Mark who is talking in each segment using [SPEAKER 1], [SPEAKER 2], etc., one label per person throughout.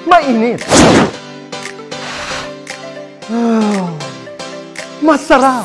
[SPEAKER 1] mainit. Masarap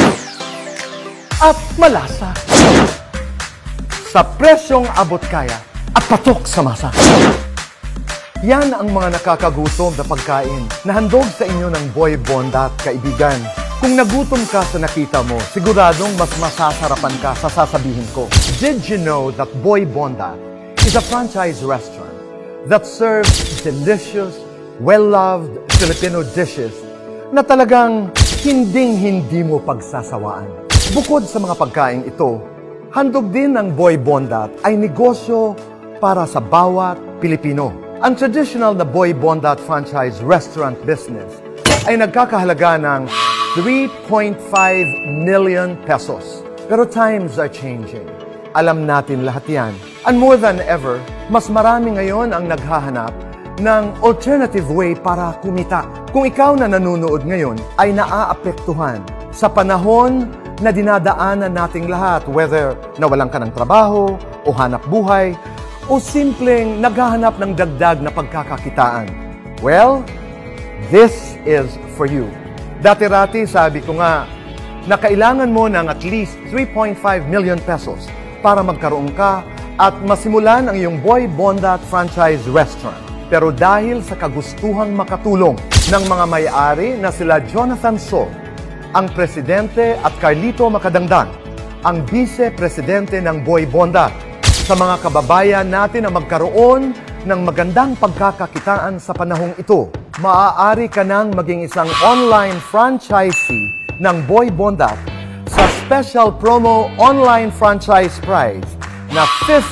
[SPEAKER 1] at malasa. Sa presyong abot kaya at patok sa masa. Yan ang mga nakakagutom na pagkain na handog sa inyo ng Boy Bondat, kaibigan. Kung nagutom ka sa nakita mo, siguradong mas masasarapan ka sa sasabihin ko. Did you know that Boy Bondat is a franchise restaurant that serves delicious, well-loved Filipino dishes na talagang hinding-hindi mo pagsasawaan. Bukod sa mga pagkain ito, handog din ng Boy Bondat ay negosyo para sa bawat Pilipino. Ang traditional na Boy Bondat franchise restaurant business ay nagkakahalaga ng 3.5 million pesos. Pero times are changing. Alam natin lahat yan. And more than ever, mas marami ngayon ang naghahanap ng alternative way para kumita. Kung ikaw na nanonood ngayon ay naaapektuhan sa panahon na dinadaanan nating lahat, whether nawalan ka ng trabaho o hanap buhay, o simpleng naghahanap ng dagdag na pagkakakitaan. Well, this is for you. Dati-rati sabi ko nga na kailangan mo ng at least 3.5 million pesos para magkaroon ka at masimulan ang iyong Boy Bondat franchise restaurant. Pero dahil sa kagustuhang makatulong ng mga may-ari na sila Jonathan So, ang presidente, at Carlito Macadangdang, ang vice-presidente ng Boy Bondat, sa mga kababayan natin na magkaroon ng magandang pagkakakitaan sa panahong ito, maaari ka nang maging isang online franchisee ng Boy Bondat sa special promo online franchise price na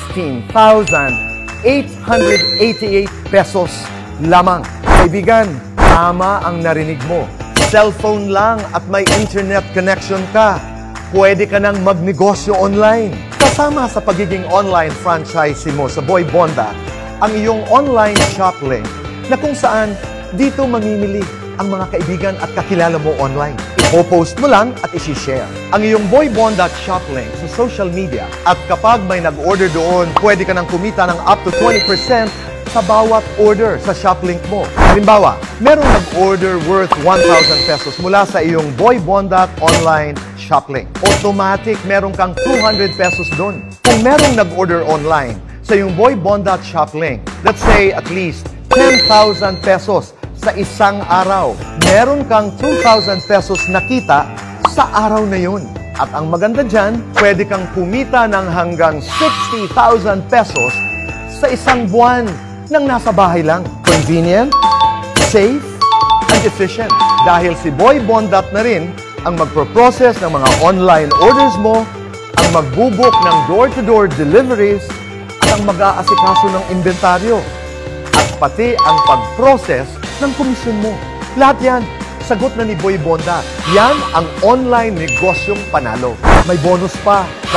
[SPEAKER 1] 15,888 pesos lamang. Kaibigan, tama ang narinig mo. Cellphone lang at may internet connection ka. Pwede ka nang magnegosyo online. Kasama sa pagiging online franchisee mo sa Boy Bondat, ang iyong online shop link na kung saan dito mamimili ang mga kaibigan at kakilala mo online. Ipo-post mo lang at isi-share ang iyong Boy Bondat shop link sa social media, at kapag may nag-order doon, pwede ka nang kumita ng up to 20% sa bawat order sa shop link mo. Halimbawa, merong nag-order worth 1,000 pesos mula sa iyong Boy Bondat online shop link. Automatic, meron kang 200 pesos doon. Kung merong nag-order online sa iyong Boy Bondat shop link, let's say at least 10,000 pesos sa isang araw, meron kang 2,000 pesos na kita sa araw na yun. At ang maganda dyan, pwede kang kumita ng hanggang 60,000 pesos sa isang buwan nang nasa bahay lang. Convenient, safe, and efficient. Dahil si Boy Bondat na rin ang magpo-process ng mga online orders mo, ang magbubuk ng door-to-door deliveries, at ang mag-aasikaso ng inventaryo, at pati ang pag-process ng komisyon mo. Lahat yan, sagot na ni Boy Bondat. Yan ang online negosyong panalo. May bonus pa. Sa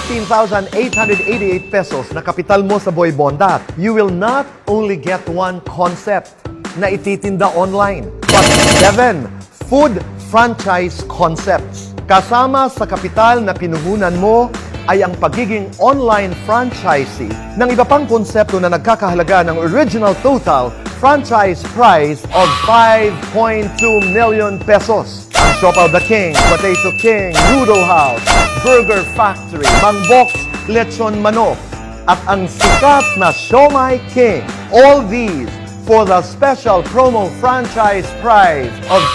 [SPEAKER 1] 15,888 pesos na kapital mo sa Boy Bondat, you will not only get one concept na ititinda online, but 7 food franchise concepts. Kasama sa kapital na pinuhunan mo ay ang pagiging online franchisee ng iba pang konsepto na nagkakahalaga ng original total franchise price of 5.2 million pesos. Ang Siopaw the King, Potato King, Noodle House, Burger Factory, Mang Box, Lechon Manok, at ang sikat na Siomai King. All these for the special promo franchise price of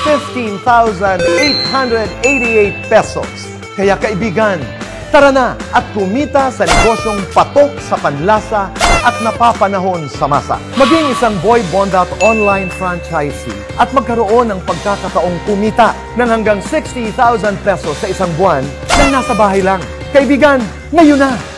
[SPEAKER 1] 15,888 pesos. Kaya kaibigan, tara na at kumita sa negosyong patok sa panlasa at napapanahon sa masa. Maging isang Boy Bondat online franchisee at magkaroon ng pagkakataong kumita ng hanggang 60,000 pesos sa isang buwan nang nasa bahay lang. Kaibigan, ngayon na!